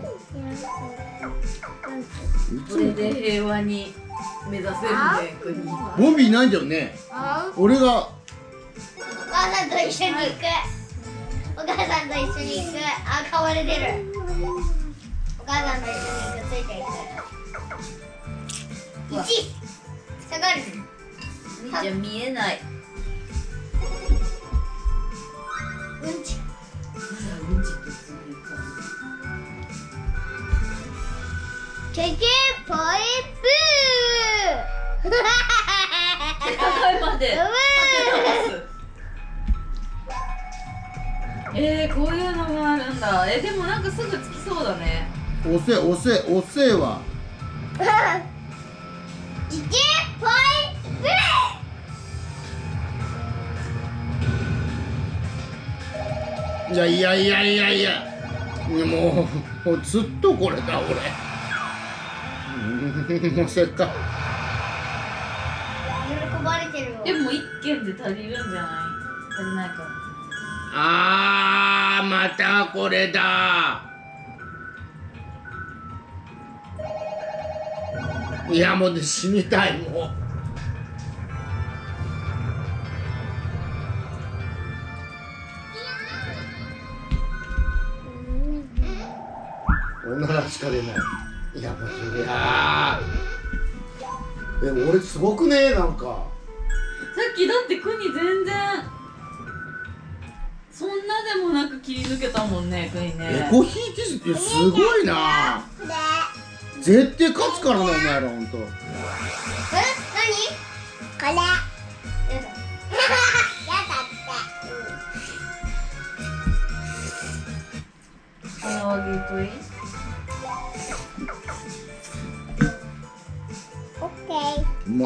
これで平和に目指せるね、国。 ボビーいないんだよね。俺がお母さんと一緒に行く。お母さんと一緒に行く。あ、顔で出る。お母さんと一緒に行く。ついていく。1下がる。 みーちゃん見えない。 うんち。 うんちってついてた。 ケケポイプー。 高いまで。こういうのがあるんだ。でもなんかすぐつきそうだね。 押せはケケポイプー。 いやもうずっとこれだ俺。もうせっか喜ばれてるよ。 でも一件で足りるんじゃない？足りないかも。 またこれだ。いやもう死にたいもう。おならしか出ない。いやもうそりゃ俺すごくねなんか。 さっきだって国全然そんなでもなく切り抜けたもんね、国ね。 エコひいきすごいな。絶対勝つからなお前らほんと。 何？これ。やだ。やだって。 あの揚げ食い。 オッケー。 うまっ。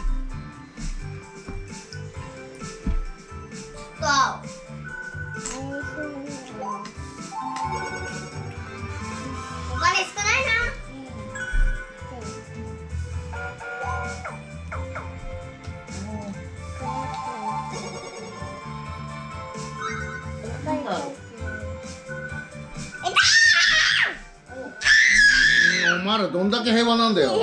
お金少ないな。 なんだろう。 お前らどんだけ平和なんだよ。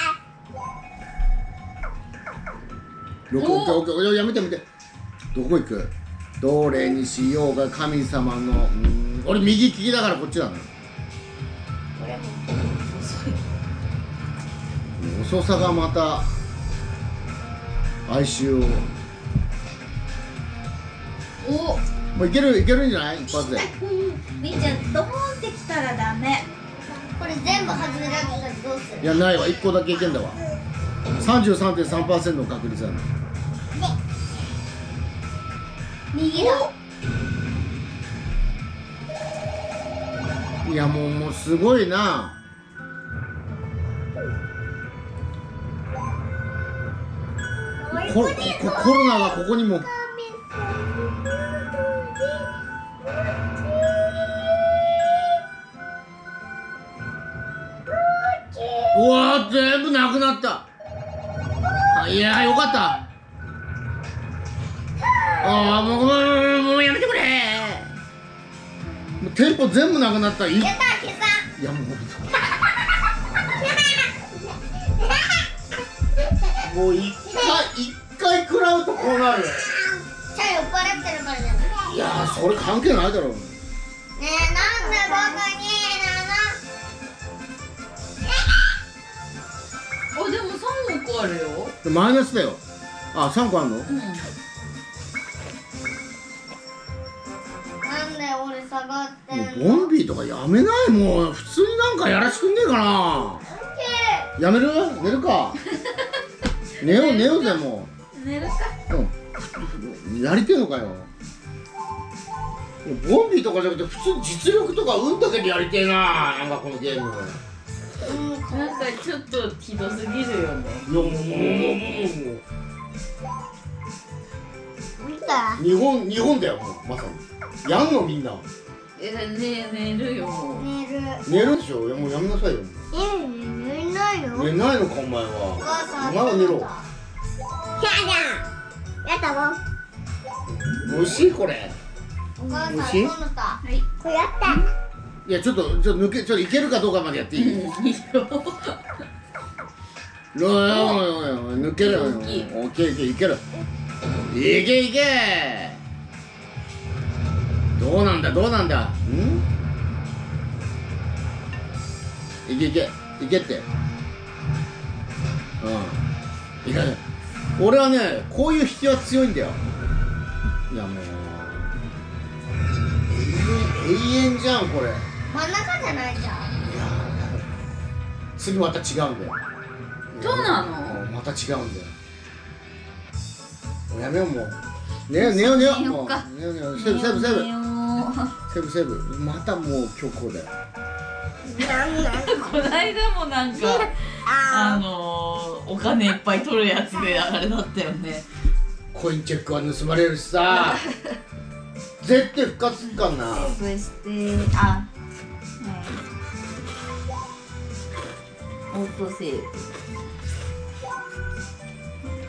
オッケーやめて。どこ行く？どれにしようが神様の。俺右利きだからこっちなのよ。遅さがまた哀愁を。 お、 もういけるんじゃない？一発で。 みーちゃんドーンってきたらダメ。 これ全部外れられたらどうする？ いや、ないわ。1個だけいけんだわ。33.3% の確率だね。 右だ。 いや、もうすごいな。コロナがここにも。うわー、全部なくなった。あ、いや、よかった。ああ、もうやめてくれ。もうテンポ全部なくなった。 やった、消さ。 いや、もう一回食らうとこうなる。 じゃあ酔っ払ってるからじゃない。 いやー、それ関係ないだろう。 ねえ、なんで僕にあ、でも3個あるよ。 マイナスだよ。あ、3個あるの？ うん。 なんで俺下がってんの？ ボンビーとかやめない？もう普通になんかやらしてくんねえかな。やめる？寝るか。寝ようぜ、も寝るか。 う。やりてえのかよ。ボンビーとかじゃなくて普通実力とか運だけでやりてえな。なんかこのゲーム。 なんかちょっとひどすぎるよね。 もう見た？ 日本だよ、もうまさに。やんのみんな。 寝るよ。 寝るでしょ。いや、もうやめなさいよ。 寝ないよ。 寝ないのかお前お母は。 さん。 お前は寝ろ。 やだもん。 美味しいこれ。 お母さん、 美味しいそうのた。 はい。 これやった。 いや、ちょっといけるかどうかまでやっていい？ いいよ。 抜けるよ。 大きい。 オッケー、いける。いけ。どうなんだ。いけって。いや、俺はね、こういう引きは強いんだよ。いや、もう永遠じゃんこれ。 真ん中じゃないじゃん。 いや、次また違うんだよ。 そうなの？ また違うんだよ。もうやめよう、もう。寝よう。もう寝よう。セーブ。またもう虚構だよ。 この間もなんかお金いっぱい取るやつであれだったよね。 コインチェックは盗まれるしさ。絶対復活すっかんな。 そしてオートセーブ。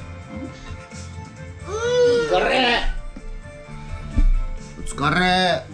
お疲れ。